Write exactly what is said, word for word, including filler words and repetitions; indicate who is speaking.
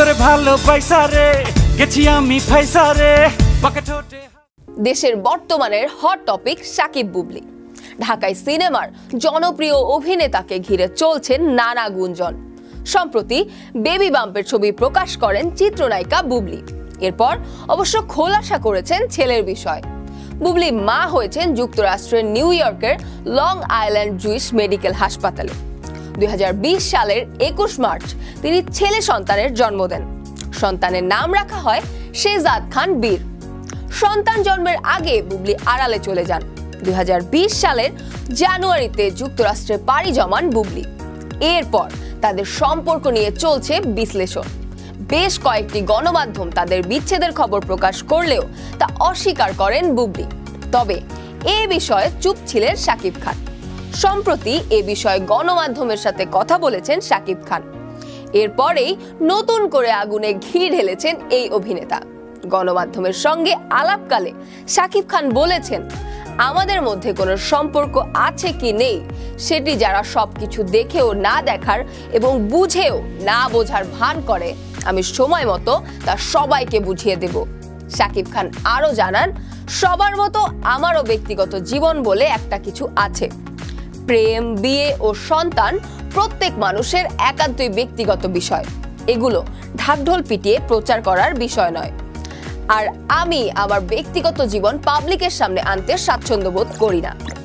Speaker 1: তোরে ভালো পাইসা রে গেছি আমি ফাইসা রে পকেট হতে।
Speaker 2: দেশের বর্তমানের হট টপিক সাকিব বুবলি। ঢাকায় সিনেমার জনপ্রিয় অভিনেতাকে ঘিরে চলছে নানা গুঞ্জন। সম্প্রতি বেবি বাম্পের ছবি প্রকাশ করেন চিত্রনায়িকা বুবলি। এরপর অবশ্য খোলাসা করেছেন ছেলের বিষয়। বুবলি মা হয়েছেন যুক্তরাষ্ট্রের নিউ ইয়র্কের লং আইল্যান্ড জুইশ মেডিকেল হাসপাতালে। দুই হাজার বিশ সালের একুশ মার্চ তিনি ছেলে সন্তানের জন্ম দেন। সন্তানের নাম রাখা হয় শেহজাদ খান বীর। সন্তান জন্মের আগে বুবলি আড়ালে চলে যান। দুই হাজার বিশ সালের জানুয়ারিতে যুক্তরাষ্ট্রে পাড়ি জমান বুবলি। এরপর তাদের সম্পর্ক নিয়ে চলছে বিশ্লেষণ। বেশ কয়েকটি গণমাধ্যম তাদের বিচ্ছেদের খবর প্রকাশ করলেও তা অস্বীকার করেন বুবলি। তবে এ বিষয়ে চুপ ছিলেন শাকিব খান। সম্প্রতি এ বিষয়ে গণমাধ্যমের সাথে কথা বলেছেন শাকিব খান। এরপরেই নতুন করে আগুনে ঘি ঢেলেছেন এই অভিনেতা। গণমাধ্যমের সঙ্গে আলাপকালে শাকিব খান বলেছেন, আমাদের মধ্যে কোনো সম্পর্ক আছে কি নেই সেটি যারা সবকিছু দেখেও না দেখার এবং বুঝেও না বোঝার ভান করে, আমি সময় মতো তা সবাইকে বুঝিয়ে দেব। শাকিব খান আরো জানান, সবার মতো আমারও ব্যক্তিগত জীবন বলে একটা কিছু আছে। প্রেম, বিয়ে ও সন্তান প্রত্যেক মানুষের একান্তই ব্যক্তিগত বিষয়। এগুলো ঢাকঢোল পিটিয়ে প্রচার করার বিষয় নয়। আর আমি আমার ব্যক্তিগত জীবন পাবলিকের সামনে আনতে স্বাচ্ছন্দ্য বোধ করি না।